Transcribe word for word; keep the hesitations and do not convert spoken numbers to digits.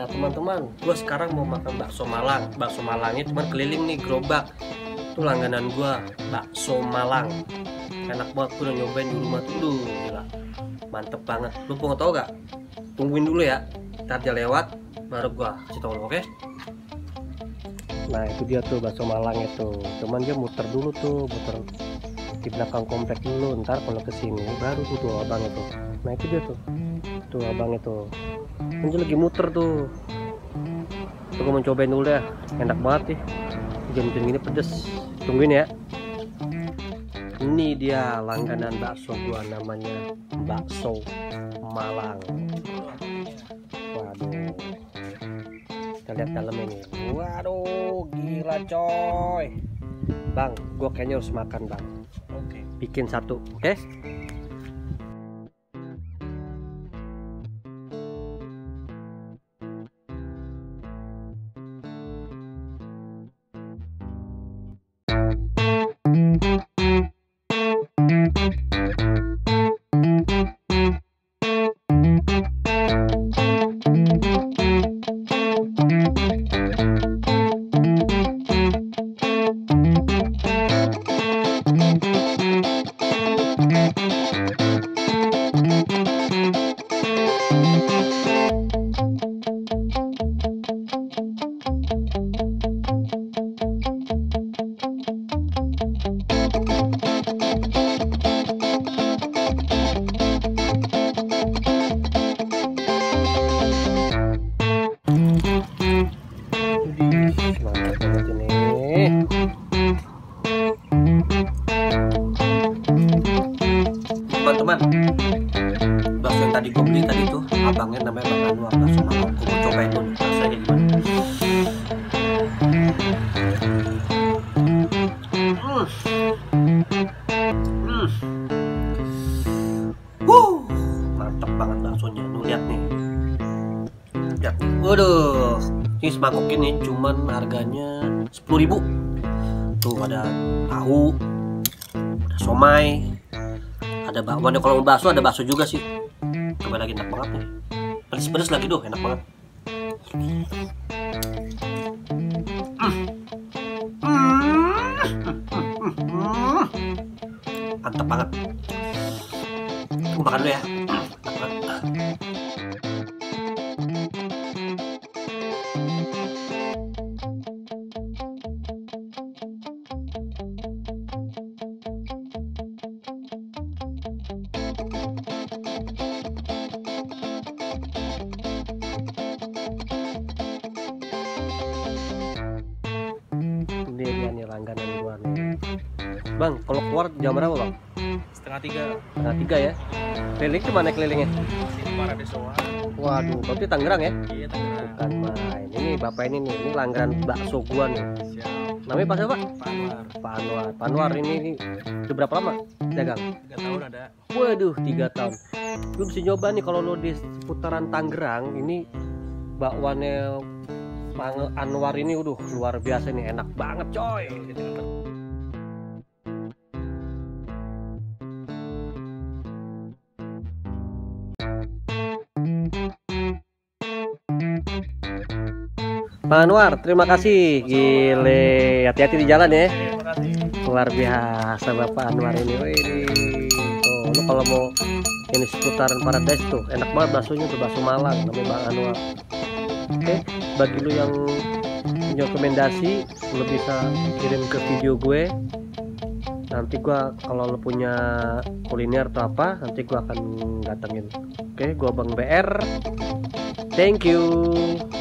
Nah teman-teman, gue sekarang mau makan bakso Malang. Bakso Malangnya cuman keliling nih gerobak. Itu langganan gue, bakso Malang. Enak banget, gue udah nyobain di rumah tuh. Duh, gila, mantep banget. Lu mau tau gak? Tungguin dulu ya, ntar dia lewat baru gue kasih tau lu, oke? Nah itu dia tuh bakso Malang itu. Cuman dia muter dulu tuh, muter di belakang komplek dulu. Ntar kalau kesini baru tuh, tuh abang itu. Nah itu dia tuh, tuh abang itu. Ini lagi muter tuh. Tuh gue mau cobain dulu ya. Enak banget nih. Jam-jam gini pedes. Tungguin ya. Ini dia langganan bakso gua, namanya bakso Malang. Waduh. Kita lihat dalam ini. Waduh, gila coy. Bang, gua kayaknya harus makan, Bang. Oke. Bikin satu, oke? Teman-teman, bakso yang tadi gue beli tadi tuh abangnya namanya Bang Anwar, bakso Malang. Gue mau cobain dulu rasanya gimana. Hmm. Hmm. Wuh, mantep banget baksonya. Lu lihat nih, lihat nih. Waduh, ini semangkuk ini cuman harganya sepuluh ribu. Tuh ada tahu, ada somai, ada bakwan. Kalau mau bakso ada bakso juga sih. Coba lagi, enak banget nih. Pedes-pedes lagi, doh enak banget. Mm. Mm. Mantap banget. Gue makan dulu ya. Ini dia nih langganan gua nih. Bang, kalau keluar jam berapa bang? Setengah tiga. Setengah tiga ya. Keliling kemana kelilingnya? Sini Paradesoa. Waduh, berarti Tangerang ya? Iya, Tangerang. Bukan main. Ini bapak ini nih, ini langganan bakso gua nih. Siap. Namanya Pak siapa? Pak Anwar. Pak Anwar. Pak Anwar ini, ini udah berapa lama dagang? Tiga tahun ada. Waduh, tiga tahun. Lu mesti nyoba nih kalau lu di seputaran Tangerang. Ini bakwannya Pak Anwar ini udah luar biasa nih, enak banget coy. Pak Anwar, terima kasih. Gile, hati-hati di jalan ya. Terima kasih. Luar biasa Bapak Anwar ini. Wih, tuh, lu kalau mau ini seputaran Paradise tuh enak banget baksonya tuh, bakso Malang namanya Bang Anwar. Oke, bagi lu yang punya rekomendasi, lu bisa kirim ke video gue. Nanti gua kalau lu punya kuliner atau apa, nanti gua akan datengin. Oke, gua Bang B R. Thank you.